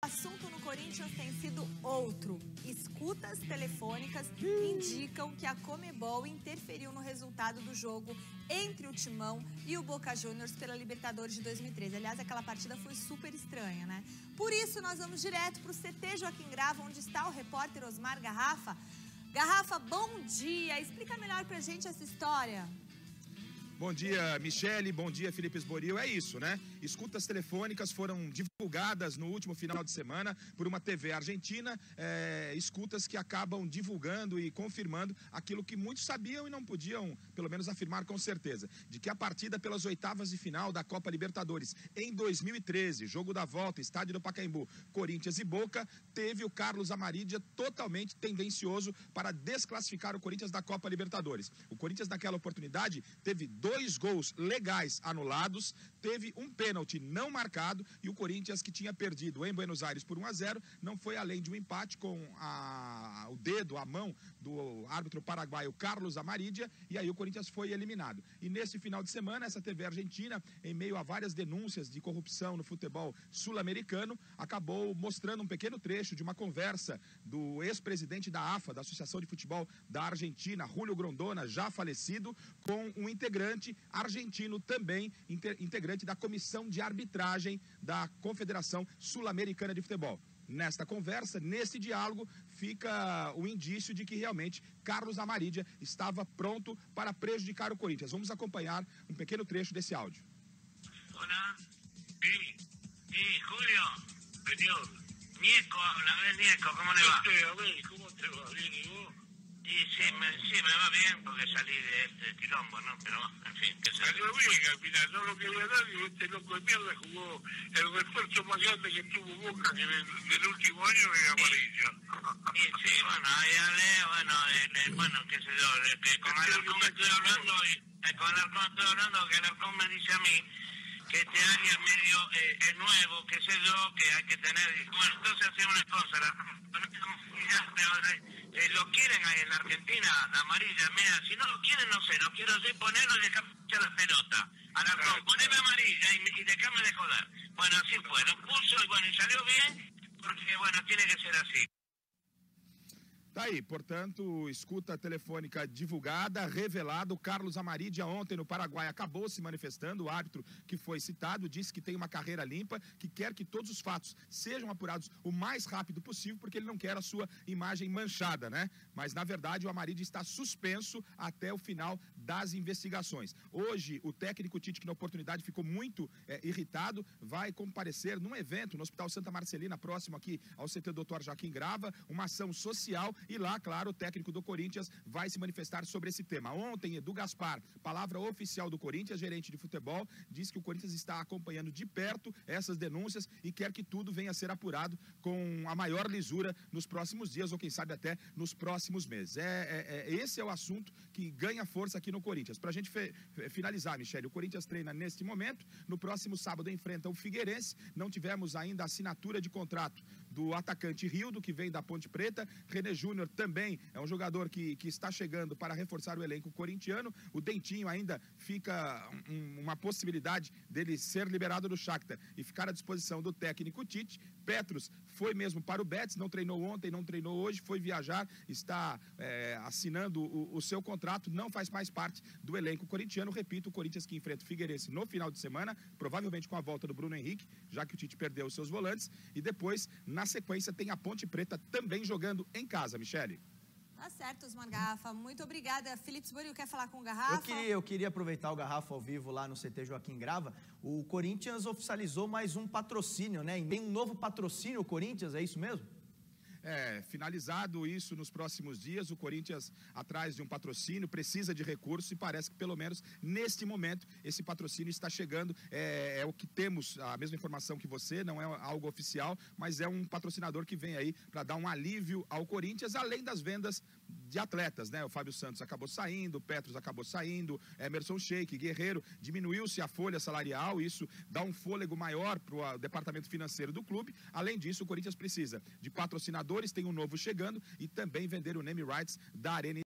assunto no Corinthians tem sido outro. Escutas telefônicas indicam que a Conmebol interferiu no resultado do jogo entre o Timão e o Boca Juniors pela Libertadores de 2013. Aliás, aquela partida foi super estranha, né? Por isso, nós vamos direto para o CT Joaquim Grava, onde está o repórter Osmar Garrafa. Garrafa, bom dia. Explica melhor pra gente essa história. Bom dia, Michele. Bom dia, Felipe Esboril. É isso, né? Escutas telefônicas foram divulgadas no último final de semana por uma TV argentina. Escutas que acabam divulgando e confirmando aquilo que muitos sabiam e não podiam, pelo menos, afirmar com certeza. De que a partida pelas oitavas de final da Copa Libertadores em 2013, jogo da volta, estádio do Pacaembu, Corinthians e Boca, teve o Carlos Amarídia totalmente tendencioso para desclassificar o Corinthians da Copa Libertadores. O Corinthians, naquela oportunidade, teve 2 gols legais anulados, teve um pênalti não marcado e o Corinthians, que tinha perdido em Buenos Aires por 1-0, não foi além de um empate com o dedo, a mão do árbitro paraguaio Carlos Amarídia, e aí o Corinthians foi eliminado. E nesse final de semana, essa TV argentina, em meio a várias denúncias de corrupção no futebol sul-americano, acabou mostrando um pequeno trecho de uma conversa do ex-presidente da AFA, da Associação de Futebol da Argentina, Julio Grondona, já falecido, com um integrante argentino também, integrante da comissão de arbitragem da Confederação Sul-Americana de Futebol. Nesta conversa, nesse diálogo, fica o indício de que realmente Carlos Amarídia estava pronto para prejudicar o Corinthians. Vamos acompanhar um pequeno trecho desse áudio. Olá, Julio, señor. Nieco, habla, Nieco, ¿cómo le va? ¿Cómo te va? ¿Bien y vos? Y sí, me va bien porque salí de este quilombo, ¿no? Pero, en fin, que se... Salió bien, al final, no lo quería dar y este loco de mierda jugó el refuerzo más grande que tuvo Boca que del último año en Amarillo. Y sí, bueno, ahí hablé, bueno, qué sé yo, que con Alarcón estoy hablando y con Alarcón estoy hablando, que Alarcón me dice a mí que este área medio es nuevo, qué sé yo, que hay que tener... Bueno, entonces hacemos una cosa, lo quieren ahí en la Argentina, la amarilla, mira, si no lo quieren, no sé, lo quiero así, ponerlo y dejarme la pelota. Alarcón, poneme amarilla y déjame de joder. Bueno, así fue, lo puso y bueno, y salió bien, porque bueno, tiene que ser así. Tá aí, portanto, escuta telefônica divulgada, revelado. Carlos Amarídia ontem no Paraguai acabou se manifestando, o árbitro que foi citado disse que tem uma carreira limpa, que quer que todos os fatos sejam apurados o mais rápido possível, porque ele não quer a sua imagem manchada, né? Mas, na verdade, o Amarídia está suspenso até o final das investigações. Hoje, o técnico Tite, que na oportunidade ficou muito irritado, vai comparecer num evento no Hospital Santa Marcelina, próximo aqui ao CT Dr. Joaquim Grava, uma ação social. E lá, claro, o técnico do Corinthians vai se manifestar sobre esse tema. Ontem, Edu Gaspar, palavra oficial do Corinthians, gerente de futebol, disse que o Corinthians está acompanhando de perto essas denúncias e quer que tudo venha a ser apurado com a maior lisura nos próximos dias ou, quem sabe, até nos próximos meses. Esse é o assunto que ganha força aqui no Corinthians. Para a gente finalizar, Michele, o Corinthians treina neste momento, no próximo sábado enfrenta o Figueirense. Não tivemos ainda a assinatura de contrato do atacante Rildo, que vem da Ponte Preta. René Júnior também é um jogador que está chegando para reforçar o elenco corintiano. O Dentinho ainda fica uma possibilidade dele ser liberado do Shakhtar e ficar à disposição do técnico Tite. Petros foi mesmo para o Betis, não treinou ontem, não treinou hoje, foi viajar, está assinando o seu contrato, não faz mais parte do elenco corintiano. Repito, o Corinthians que enfrenta o Figueirense no final de semana, provavelmente com a volta do Bruno Henrique, já que o Tite perdeu os seus volantes, e depois, na sequência, tem a Ponte Preta também jogando em casa, Michele. Tá certo, Osmar Garrafa. Muito obrigada. Felipe Esboril, quer falar com o Garrafa? Eu queria aproveitar o Garrafa ao vivo lá no CT Joaquim Grava. O Corinthians oficializou mais um patrocínio, né? Tem um novo patrocínio, o Corinthians, é isso mesmo? Finalizado isso nos próximos dias, o Corinthians, atrás de um patrocínio, precisa de recursos e parece que, pelo menos, neste momento, esse patrocínio está chegando. É o que temos, a mesma informação que você, não é algo oficial, mas é um patrocinador que vem aí para dar um alívio ao Corinthians, além das vendas de atletas, né? O Fábio Santos acabou saindo, o Petros acabou saindo, Emerson Sheik, Guerreiro, diminuiu-se a folha salarial, isso dá um fôlego maior para o departamento financeiro do clube. Além disso, o Corinthians precisa de patrocinadores, tem um novo chegando e também vender o name rights da Arena